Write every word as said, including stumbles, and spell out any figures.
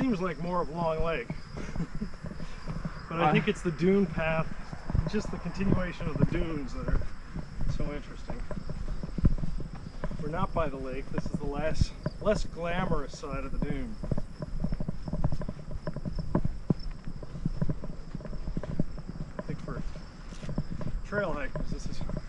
seems like more of Long Lake. But I think it's the dune path, just the continuation of the dunes that are so interesting. We're not by the lake. This is the less, less glamorous side of the dune. I think for trail hikers, this is